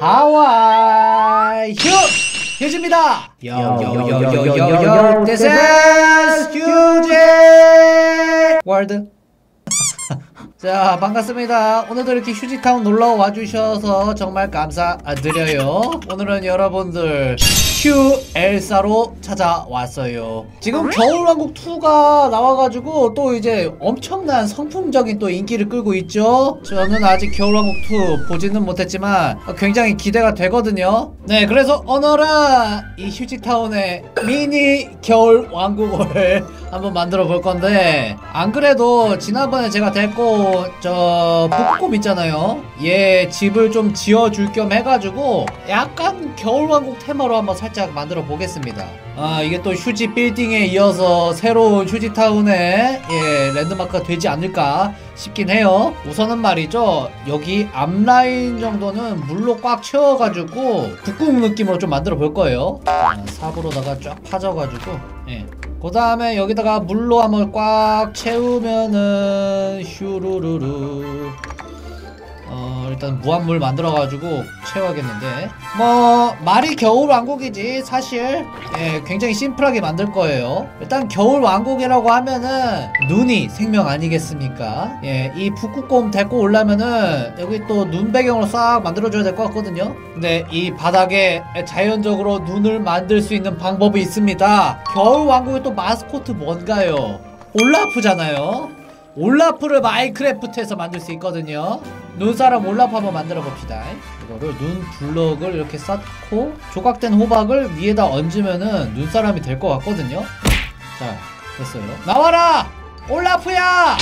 하와이 휴즈입니다. 요요요요요요 This is 휴즈 월드. 자, 반갑습니다. 오늘도 이렇게 휴지타운 놀러 와주셔서 정말 감사드려요. 오늘은 여러분들 휴 엘사로 찾아왔어요. 지금 겨울왕국2가 나와가지고 또 이제 엄청난 성풍적인 또 인기를 끌고 있죠. 저는 아직 겨울왕국2 보지는 못했지만 굉장히 기대가 되거든요. 네, 그래서 오늘은 이 휴지타운의 미니 겨울왕국을 한번 만들어 볼 건데, 안 그래도 지난번에 제가 데리고 저 북곰 있잖아요, 얘 집을 좀 지어줄 겸 해가지고 약간 겨울왕국 테마로 한번 살짝 만들어 보겠습니다. 이게 또 휴지 빌딩에 이어서 새로운 휴지타운의 랜드마크가 되지 않을까 싶긴 해요. 우선은 말이죠, 여기 앞라인 정도는 물로 꽉 채워가지고 북극 느낌으로 좀 만들어 볼 거예요. 삽으로다가 쫙 파져가지고, 그 다음에 여기다가 물로 한번 꽉 채우면은 휴루루루 일단 무한물 만들어가지고 채워야겠는데, 뭐 말이 겨울왕국이지 사실 굉장히 심플하게 만들 거예요. 일단 겨울왕국이라고 하면은 눈이 생명 아니겠습니까? 이 북극곰 데리고 오려면은 여기 또 눈 배경으로 싹 만들어줘야 될 것 같거든요. 근데 이 바닥에 자연적으로 눈을 만들 수 있는 방법이 있습니다. 겨울왕국의 또 마스코트 뭔가요? 올라프잖아요. 올라프를 마인크래프트에서 만들 수 있거든요. 눈사람 올라프 한번 만들어 봅시다. 이거를 눈 블럭을 이렇게 쌓고 조각된 호박을 위에다 얹으면은 눈사람이 될 것 같거든요. 자, 됐어요. 나와라! 올라프야!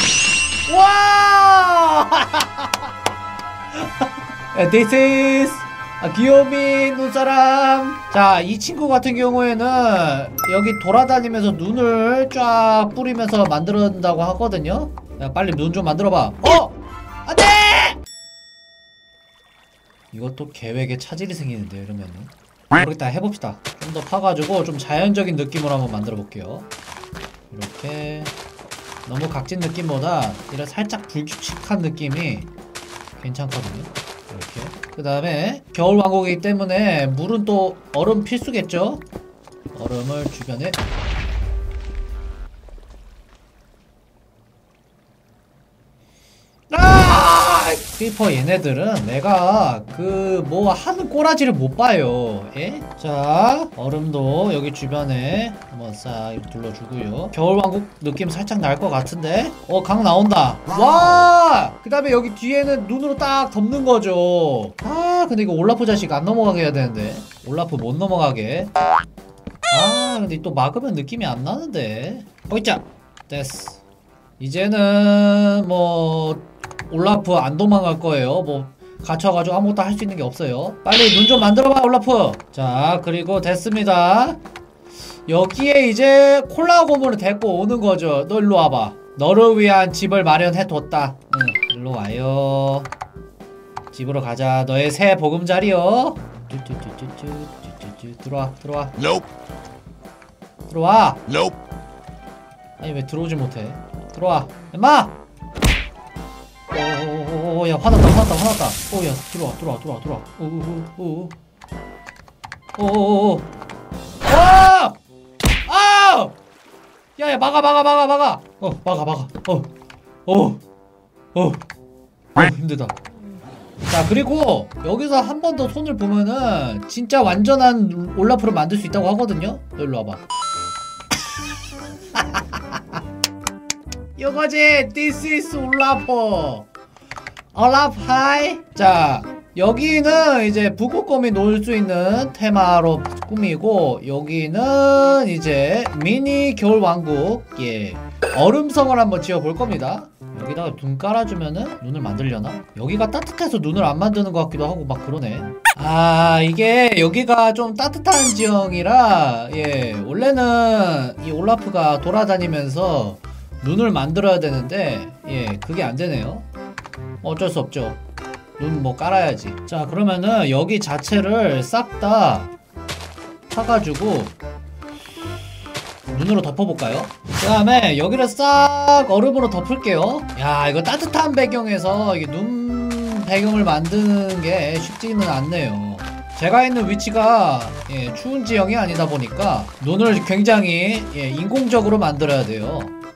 와! This is 귀요미 눈사람. 자, 이 친구 같은 경우에는 여기 돌아다니면서 눈을 쫙 뿌리면서 만든다고 하거든요. 야, 빨리 눈 좀 만들어봐. 안돼! 이것도 계획에 차질이 생기는데, 이러면은 모르겠다. 해봅시다. 좀 더 파가지고 좀 자연적인 느낌으로 한번 만들어 볼게요. 이렇게 너무 각진 느낌보다 이런 살짝 불규칙한 느낌이 괜찮거든요. 이렇게. 그 다음에 겨울왕국이기 때문에 물은 또 얼음 필수겠죠? 얼음을 주변에 크리퍼 얘네들은 내가 그 뭐 하는 꼬라지를 못 봐요. 자, 얼음도 여기 주변에 한번 싹 둘러주고요. 겨울왕국 느낌 살짝 날 것 같은데? 강 나온다. 와! 그 다음에 여기 뒤에는 눈으로 딱 덮는 거죠. 근데 이거 올라프 자식 안 넘어가게 해야 되는데. 올라프 못 넘어가게. 근데 또 막으면 느낌이 안 나는데. 있자. 됐어. 이제는 뭐 올라프 안 도망갈 거예요. 뭐 갇혀가지고 아무것도 할 수 있는 게 없어요. 빨리 눈 좀 만들어봐, 올라프. 자, 그리고 됐습니다. 여기에 이제 콜라 고무를 데리고 오는 거죠. 너 일로 와봐. 너를 위한 집을 마련해뒀다. 일로 와요. 집으로 가자. 너의 새 보금자리요. 들어와. Nope. 들어와. Nope. 아니, 왜 들어오지 못해? 들어와, 임마! 야, 화났다. 야, 들어와. 야, 막아. 힘들다. 자, 그리고 여기서 한 번 더 손을 보면은 진짜 완전한 올라프를 만들 수 있다고 하거든요. 너 일로 와봐. 이거지. This is 올라프. 하이. 자, 여기는 이제 북극곰이 놀 수 있는 테마로 꾸미고, 여기는 이제 미니 겨울왕국 얼음성을 한번 지어볼 겁니다. 여기다가 눈 깔아주면은 눈을 만들려나? 여기가 따뜻해서 눈을 안 만드는 것 같기도 하고 막 그러네. 이게 여기가 좀 따뜻한 지형이라 원래는 이 올라프가 돌아다니면서 눈을 만들어야 되는데 그게 안 되네요. 어쩔 수 없죠. 눈 뭐 깔아야지. 자, 그러면은 여기 자체를 싹 다 파가지고 눈으로 덮어볼까요? 그 다음에 여기를 싹 얼음으로 덮을게요. 야, 이거 따뜻한 배경에서 이게 눈 배경을 만드는 게 쉽지는 않네요. 제가 있는 위치가 추운 지형이 아니다 보니까 눈을 굉장히 인공적으로 만들어야 돼요.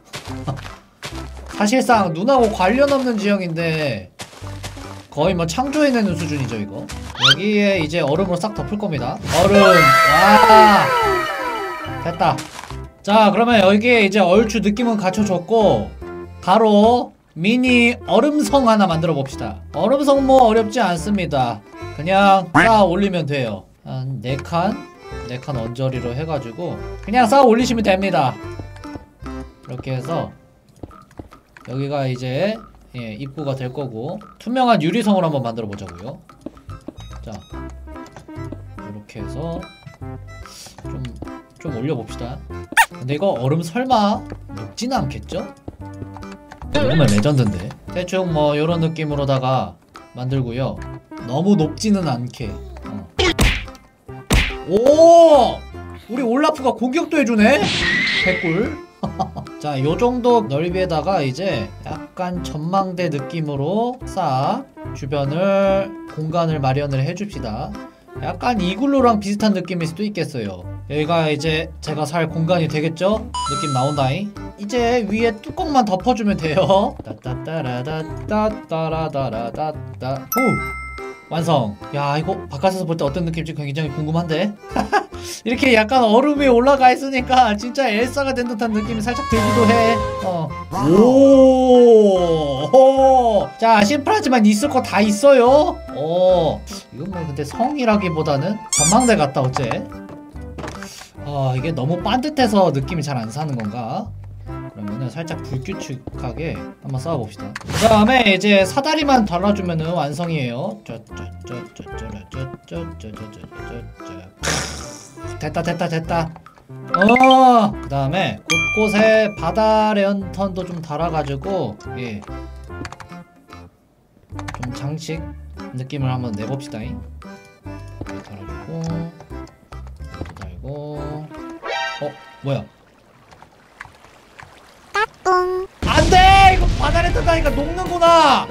사실상 눈하고 관련 없는 지형인데 거의 뭐 창조해내는 수준이죠 이거. 여기에 이제 얼음으로 싹 덮을 겁니다. 얼음. 와 됐다. 자 그러면 여기에 이제 얼추 느낌은 갖춰졌고 바로 미니 얼음성 하나 만들어 봅시다. 얼음성 뭐 어렵지 않습니다. 그냥 쌓아 올리면 돼요. 한 4칸 언저리로 해가지고 그냥 쌓아 올리시면 됩니다. 이렇게 해서 여기가 이제 입구가 될 거고 투명한 유리성을 한번 만들어 보자고요. 자 이렇게 해서 좀 올려봅시다. 근데 이거 얼음 설마 녹지는 않겠죠? 이러면 레전드인데. 대충 뭐 요런 느낌으로다가 만들고요. 너무 높지는 않게. 오! 우리 올라프가 공격도 해주네? 개꿀. 자 요정도 넓이에다가 이제 약간 전망대 느낌으로 싹 주변을 공간을 마련을 해줍시다. 약간 이글루랑 비슷한 느낌일 수도 있겠어요. 여기가 이제 제가 살 공간이 되겠죠? 느낌 나온다잉. 이제 위에 뚜껑만 덮어주면 돼요. 따따따라따따따라따라따따 후! 완성. 야 이거 바깥에서 볼 때 어떤 느낌일지 굉장히 궁금한데. 이렇게 약간 얼음이 올라가 있으니까 진짜 엘사가 된 듯한 느낌이 살짝 들기도 해. 오. 자 심플하지만 있을 거 다 있어요. 이건 뭐 근데 성이라기보다는 전망대 같다 어째. 이게 너무 반듯해서 느낌이 잘 안 사는 건가? 그러면은 살짝 불규칙하게 한번 쌓아봅시다. 그 다음에 이제 사다리만 달라주면은 완성이에요. 됐다. 그 다음에 곳곳에 바다 랜턴도 좀 달아가지고 좀 장식 느낌을 한번 내봅시다. 달아주고 또 달고. 뭐야? 안돼! 이거 바다 랜턴 다니까 녹는구나.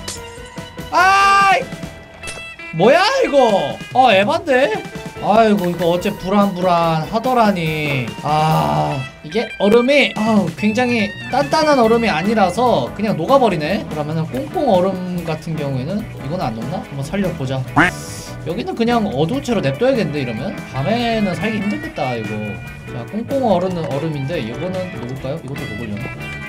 아이 뭐야 이거? 에반데? 아이고 이거 어째 불안하더라니. 이게 얼음이 굉장히 단단한 얼음이 아니라서 그냥 녹아버리네. 그러면은 꽁꽁 얼음 같은 경우에는 이건 안 녹나? 한번 살려보자. 여기는 그냥 어두운 채로 냅둬야겠는데 이러면? 밤에는 살기 힘들겠다 이거. 자 꽁꽁 얼음인데 이거는 녹을까요? 이것도 녹으려나?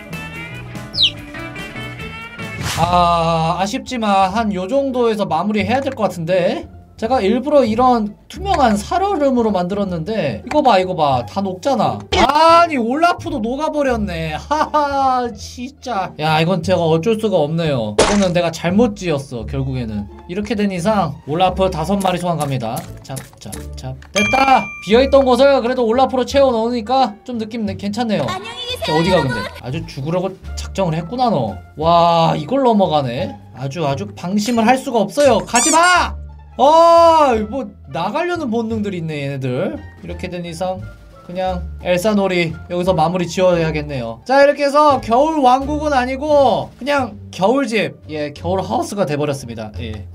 아쉽지만 한 요정도에서 마무리해야 될 것 같은데? 제가 일부러 이런 투명한 살얼음으로 만들었는데 이거 봐 다 녹잖아. 아니 올라프도 녹아버렸네. 하하 진짜. 야 이건 제가 어쩔 수가 없네요. 이거는 내가 잘못 지었어 결국에는. 이렇게 된 이상 올라프 5마리 소환 갑니다. 잡 됐다. 비어있던 곳을 그래도 올라프로 채워 넣으니까 좀 느낌 괜찮네요. 자, 어디가 근데 아주 죽으려고 작정을 했구나 너. 와 이걸 넘어가네. 아주 방심을 할 수가 없어요. 가지마. 뭐 나가려는 본능들이 있네 얘네들. 이렇게 된 이상 그냥 엘사놀이 여기서 마무리 지어야겠네요. 자 이렇게 해서 겨울 왕국은 아니고 그냥 겨울집 겨울 하우스가 돼버렸습니다.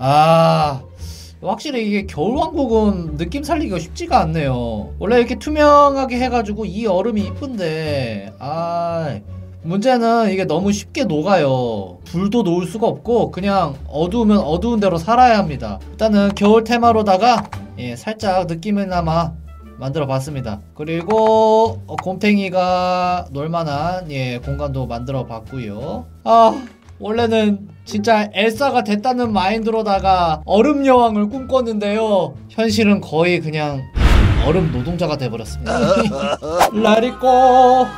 확실히 이게 겨울 왕국은 느낌 살리기가 쉽지가 않네요. 원래 이렇게 투명하게 해가지고 이 얼음이 이쁜데 문제는 이게 너무 쉽게 녹아요. 불도 놓을 수가 없고 그냥 어두우면 어두운 대로 살아야 합니다. 일단은 겨울 테마로다가 살짝 느낌을나마 만들어 봤습니다. 그리고 곰탱이가 놀만한 공간도 만들어 봤고요. 원래는 진짜 엘사가 됐다는 마인드로다가 얼음 여왕을 꿈꿨는데요. 현실은 거의 그냥 얼음 노동자가 돼버렸습니다. 라리꼬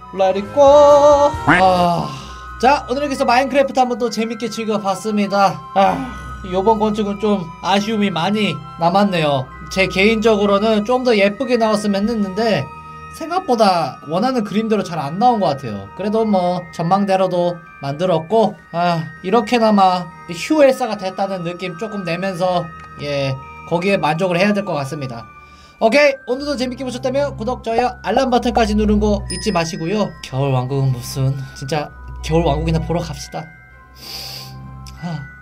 자 오늘 여기서 마인크래프트 한번 또 재밌게 즐겨봤습니다. 요번 건축은 좀 아쉬움이 많이 남았네요. 제 개인적으로는 좀 더 예쁘게 나왔으면 했는데 생각보다 원하는 그림대로 잘 안 나온 것 같아요. 그래도 뭐 전망대로도 만들었고 이렇게나마 휴엘사가 됐다는 느낌 조금 내면서 거기에 만족을 해야 될 것 같습니다. 오케이 오늘도 재밌게 보셨다면 구독, 좋아요, 알람 버튼까지 누른 거 잊지 마시고요. 겨울 왕국은 무슨 진짜 겨울 왕국이나 보러 갑시다.